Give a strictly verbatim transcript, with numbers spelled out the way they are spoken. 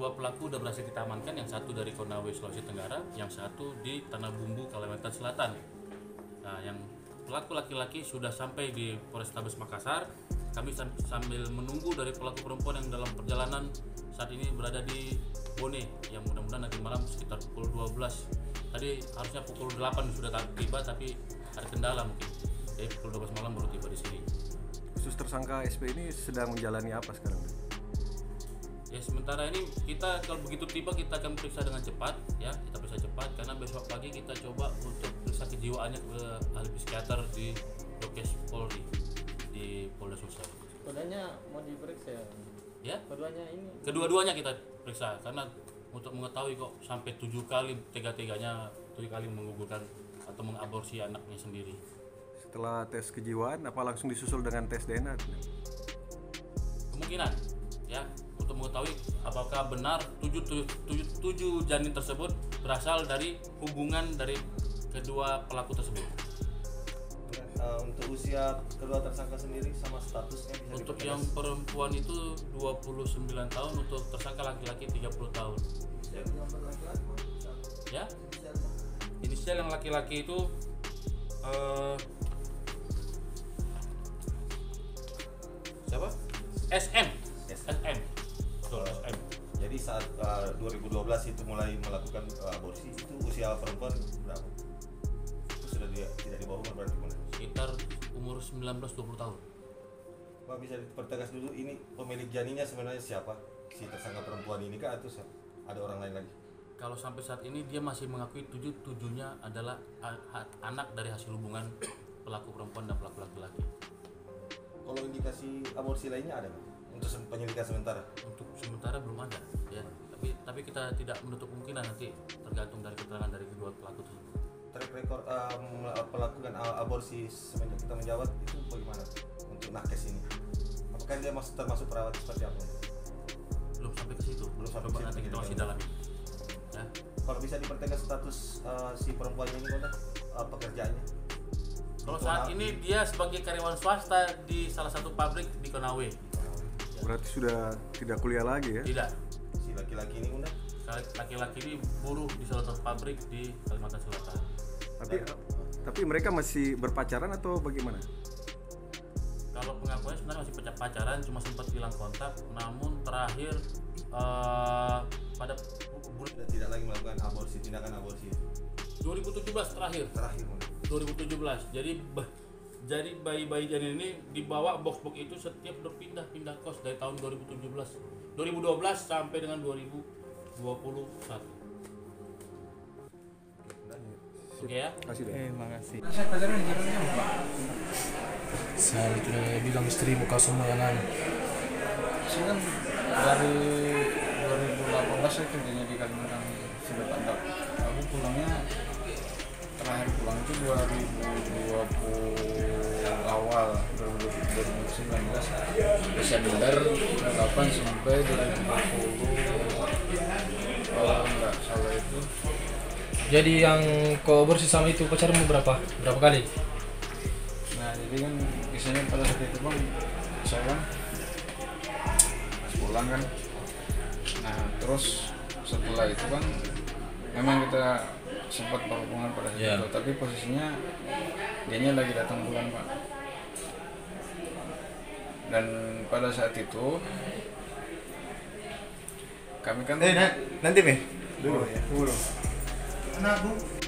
dua pelaku sudah berhasil kita amankan, yang satu dari Konawe Sulawesi Tenggara, yang satu di Tanah Bumbu Kalimantan Selatan. Nah, yang pelaku laki-laki sudah sampai di Polrestabes Makassar. Kami sambil menunggu dari pelaku perempuan yang dalam perjalanan saat ini berada di Bone, yang mudah-mudahan nanti malam sekitar pukul dua belas. Tadi harusnya pukul delapan sudah tiba, tapi ada kendala mungkin. Jadi pukul dua belas malam baru tiba di sini. Khusus tersangka S P ini sedang menjalani apa sekarang? Ya, sementara ini kita kalau begitu tiba kita akan periksa dengan cepat, ya kita periksa cepat karena besok pagi kita coba untuk periksa kejiwaannya ke ahli psikiater di Dokes Polri di Polda Sulsel. Keduanya mau diperiksa ya? Keduanya ini. Kedua-duanya kita periksa karena untuk mengetahui kok sampai tujuh kali tega-teganya tujuh kali menggugurkan atau mengaborsi anaknya sendiri. Setelah tes kejiwaan, apa langsung disusul dengan tes D N A? Kemungkinan, ya. Untuk mengetahui apakah benar tujuh, tujuh, tujuh, tujuh janin tersebut berasal dari hubungan dari kedua pelaku tersebut. Uh, untuk usia kedua tersangka sendiri sama statusnya bisa untuk dipertegas. Yang perempuan itu dua puluh sembilan tahun, untuk tersangka laki-laki tiga puluh tahun. Ya, inisial yang laki-laki itu uh, siapa? S M. S M. Betul, S M. Jadi saat uh, dua ribu dua belas itu mulai melakukan uh, aborsi, itu usia perempuan berapa? Itu sudah dia, tidak di bawah umur berarti mana? Sekitar umur sembilan belas dua puluh tahun. Pak, bisa dipertegas dulu ini pemilik janinnya sebenarnya siapa? Si tersangka perempuan ini kah atau ada orang lain lagi? Kalau sampai saat ini dia masih mengakui tujuh tujuhnya adalah anak dari hasil hubungan pelaku perempuan dan pelaku laki-laki. Kalau indikasi aborsi lainnya ada nggak? Untuk penyelidikan sementara? Untuk sementara belum ada, ya. Tapi tapi kita tidak menutup kemungkinan nanti tergantung dari keterangan dari kedua pelaku tersebut. Track record um, pelakukan aborsi semenjak kita menjabat itu bagaimana untuk nakes ini? Apakah dia masuk termasuk perawat seperti apa? Belum sampai ke situ. Belum sampai Coba ke situ. nanti kita masih dalami. Ya. Kalau bisa dipertegas status uh, si perempuannya ini mana uh, pekerjaannya? Kalau saat ini dia sebagai karyawan swasta di salah satu pabrik di Konawe. Berarti sudah tidak kuliah lagi ya? Tidak. Si laki-laki ini undang? Laki-laki ini buruh di salah satu pabrik di Kalimantan Selatan. Tapi tapi mereka masih berpacaran atau bagaimana? Kalau pengakuannya sebenarnya masih pacaran, cuma sempat hilang kontak. Namun terakhir uh, pada bulan tidak lagi melakukan aborsi, tindakan aborsi. dua ribu tujuh belas terakhir. Terakhir mana? dua ribu tujuh belas. Jadi bah, jadi bayi-bayi janin ini dibawa box-box itu setiap berpindah-pindah kos dari tahun dua ribu tujuh belas, dua ribu dua belas sampai dengan dua ribu dua puluh satu. Oke ya? Kasih deh. Eh, makasih. Saya pacaran di jalannya apa? Saya sudah bilang istri muka semua yang lain. Saya kan dari dua ribu delapan belas saya kerjanya di Kalimantan Selatan. Aku pulangnya terakhir pulang itu dua ribu dua puluh awal dua ribu sembilan belas Desember delapan sampai dua ribu dua puluh kalau nggak salah itu. Jadi yang kau aborsi sama itu pacarmu berapa? Berapa kali? Nah jadi kan biasanya pada saat itu bang saya kan pas pulang kan, nah terus setelah itu kan memang kita sempat berhubungan pada saat yeah. itu, tapi posisinya dianya lagi datang bulan pak, dan pada saat itu kami kan Eh, nah, nanti nih. dulu ya dulu Anak bu.